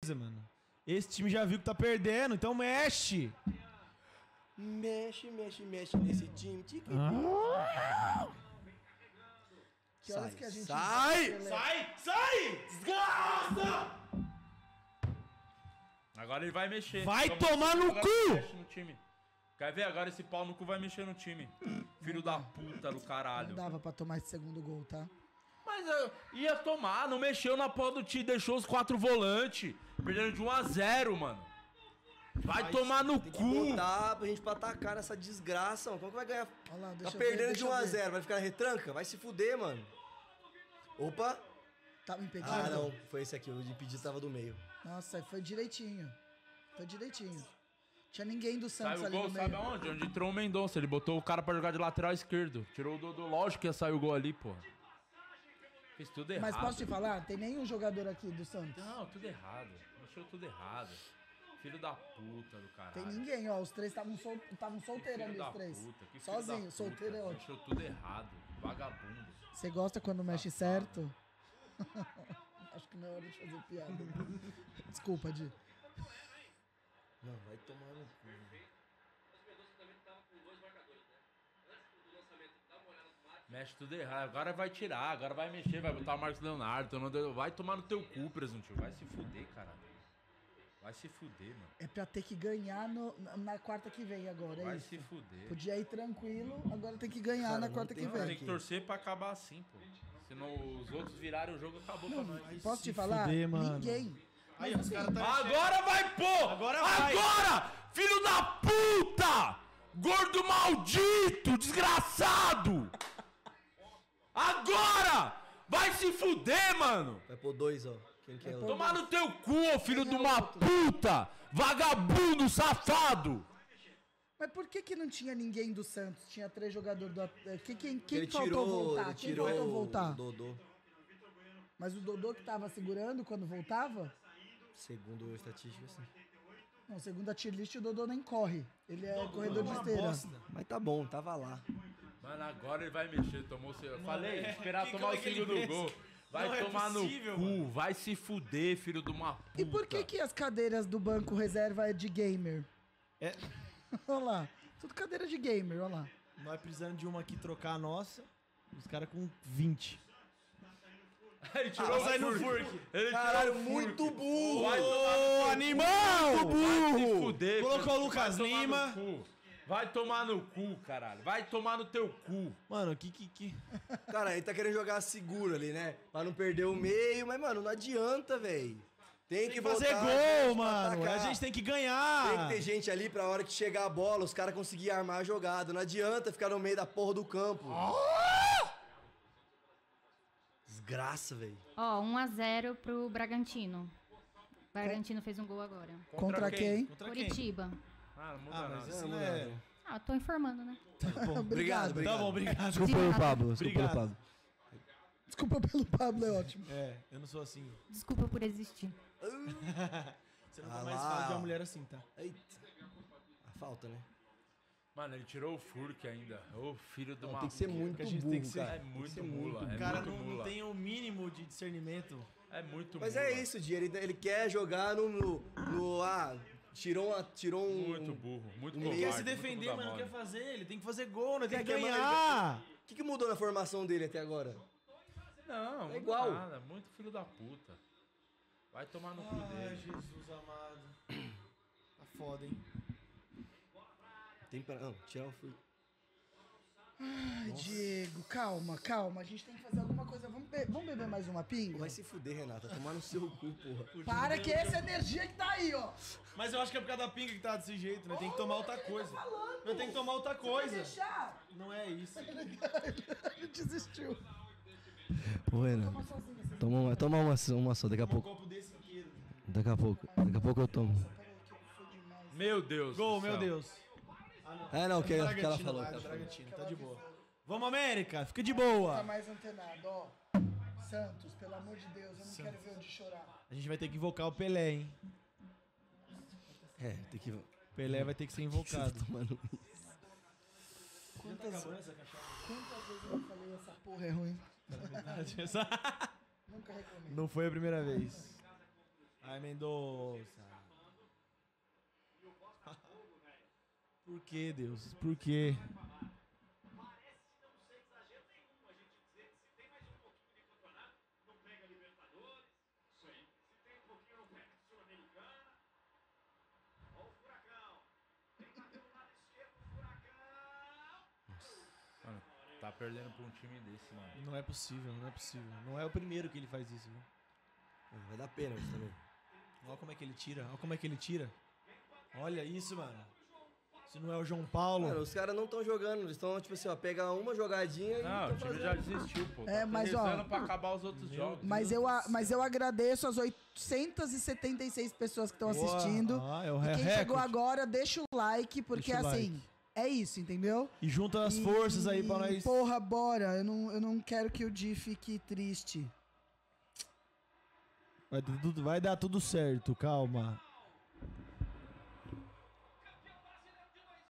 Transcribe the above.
mano. Esse time já viu que tá perdendo, então mexe. Mexe nesse time. Que horas que a gente... Sai! Sai! Desgraça! Agora ele vai mexer. Vai tomar no cu! Mexe no time. Quer ver? Agora esse pau no cu vai mexer no time. Filho da puta do caralho. Não dava pra tomar esse segundo gol, tá? Mas eu ia tomar, não mexeu na porra do time, deixou os 4 volantes. Perdendo de 1-0, mano. Vai tomar no Tem que cu. botar pra gente pra atacar nessa desgraça, mano. Como que vai ganhar? Olha lá, Tá deixa eu perdendo ver, de deixa eu ver. 1-0, vai ficar na retranca? Vai se fuder, mano. Opa! Tava impedido? Ah, não. Foi esse aqui, o de impedido tava do meio. Nossa, foi direitinho. Foi direitinho. Tinha ninguém do Santos Saiu o ali gol, no sabe meio. aonde? Onde entrou o Mendonça. Ele botou o cara pra jogar de lateral esquerdo. Tirou o Dodô. Lógico que ia sair o gol ali, porra. Fez tudo errado. Mas posso te falar? Tem nenhum jogador aqui do Santos. Não, tudo errado. Mexeu tudo errado. Filho da puta do caralho. Tem ninguém, ó. Os três estavam solteiros ali, Filho da os três. puta, que filho Sozinho, da solteiro é puta. ótimo. Mexeu tudo errado. Vagabundo. Você gosta quando mexe certo? Acho que não é hora de fazer piada. Desculpa, Di. Não, vai tomar no cu. Mexe tudo errado. Agora vai tirar, agora vai mexer, vai botar o Marcos Leonardo. Vai tomar no teu cu, presuntinho. Vai se fuder, caralho. Vai se fuder, mano. É pra ter que ganhar na quarta que vem agora, é Vai isso. se fuder. Podia ir tranquilo, agora tem que ganhar Cara, na não quarta que tem vem. Tem que torcer pra acabar assim, pô. Senão os outros virarem o jogo, acabou pra nós. Posso te se falar? fuder, mano. Ninguém. Aí, os caras tá... Agora vai, pô! Agora vai. Agora! Filho da puta! Gordo maldito! Desgraçado! Agora! Vai se fuder, mano! Vai pôr 2, ó. Quem que é o... Tomar no teu cu, ô filho de uma puta! Vagabundo, safado! Mas por que não tinha ninguém do Santos? Tinha 3 jogadores do... Quem Ele faltou tirou, voltar? ele Quem tirou faltou voltar? o Dodô. Mas o Dodô que tava segurando quando voltava? Segundo a estatística, assim. Não, segundo a tier list, o Dodô nem corre. Ele é corredor de esteira. Mas tá bom, tava lá. Mano, agora ele vai mexer, tomou o seu... Falei, esperar que tomar o que ele segundo fez? gol. Vai Não é tomar possível, no cu, mano. vai se fuder, filho de uma puta. E por que as cadeiras do banco reserva é de gamer? É, Olha lá. Tudo cadeira de gamer, olha lá. nós precisando de uma aqui trocar a nossa. Os caras com 20. Ele tirou sai o no furk. furk. Ele Caralho, tirou o muito furk. burro! Vai tomar no Ô, teu animal! cu. Vai se fuder, Colocou filho. o Lucas Vai tomar Lima. no cu. Vai tomar no cu, caralho. Vai tomar no teu cu. Mano, que... Cara, ele tá querendo jogar seguro ali, né? Pra não perder o meio, mas, mano, não adianta, velho. Tem que fazer botar gol, gente pra mano. atacar. A gente tem que ganhar. Tem que ter gente ali pra hora que chegar a bola, os caras conseguirem armar a jogada. Não adianta ficar no meio da porra do campo. Desgraça, velho. Ó, 1-0 pro Bragantino. O Bragantino fez um gol agora. Contra quem? Contra quem? Curitiba. Ah, não muda Ah, nada. mas isso Não, não não, é... não. Ah, tô informando, né? Obrigado, obrigado. Tá bom, obrigado. Desculpa pelo Pablo, desculpa Obrigado. pelo Pablo. Desculpa pelo Pablo, é ótimo. É, eu não sou assim. Desculpa por existir. Você nunca Ah mais lá. fala de uma mulher assim, tá? Eita. A falta, né? Mano, ele tirou o furk ainda. Ô, filho de uma Tem que ser puta. muito que a gente burro, tem que ser- cara. É muito ser mula. muito É O cara muito não mula. tem o mínimo de discernimento. É muito Mas mula. é isso, Di. Ele quer jogar no tirou um... Muito burro. Muito Ele covarde. Quer se muito defender, bunda mas não mole. quer fazer. Ele tem que fazer gol, né? Tem que Quer- quer- ganhar. O que mudou na formação dele até agora? Não, não igual. nada. Muito filho da puta. Vai tomar no cu Ai, dele. Jesus amado. Tá foda, hein? Tem pra... Não, tirar o fui. Ai, Diego, calma, calma. A gente tem que fazer alguma coisa. Vamos beber mais uma pinga? Vai se fuder, Renata. Tomar no seu cu, porra. Para que essa energia que tá aí, ó. Mas eu acho que é por causa da pinga que tá desse jeito, né? Tem que tomar outra coisa. Eu tenho que tomar outra coisa. Deixar. Não é isso. Ele desistiu. Ô, Renan. Toma uma só, daqui a Um pouco. copo desse inteiro. Daqui a pouco eu tomo. Meu Deus. Gol, do meu céu. Deus. É, que ela Bragantino, falou. vai, que ela do falou. Bragantino, tá de boa. Vamos, América, fica de Tá boa. mais antenado, ó. Santos, pelo amor de Deus, eu não quero ver onde chorar. A gente vai ter que invocar o Pelé, hein? É, tem que... O Pelé vai ter que ser invocado. Tomando... Quantas vezes eu falei essa porra é ruim? Nunca reclamei. Não foi a primeira vez. Ai, Mendonça. Por que, Deus? Por quê? Mano, tá perdendo pra um time desse, mano. Não é possível, não é possível. Não é o primeiro que ele faz isso, viu? Vai dar pênalti também. Olha como é que ele tira, olha como é que ele tira. Olha isso, mano. Se não é o João Paulo... Mano, os caras não estão jogando, eles estão, tipo assim, ó, pega uma jogadinha Não, e... o time já desistiu, pô. É, Tá mas, ó, rezando pra acabar os outros jogos. Mas eu agradeço as 876 pessoas que estão Boa. assistindo. É o E quem recorde. chegou agora, deixa o like, porque Deixa o assim, like. é isso, entendeu? E junta as forças aí pra nós... Porra, bora. Eu não quero que o Di fique triste. Vai dar tudo certo, calma.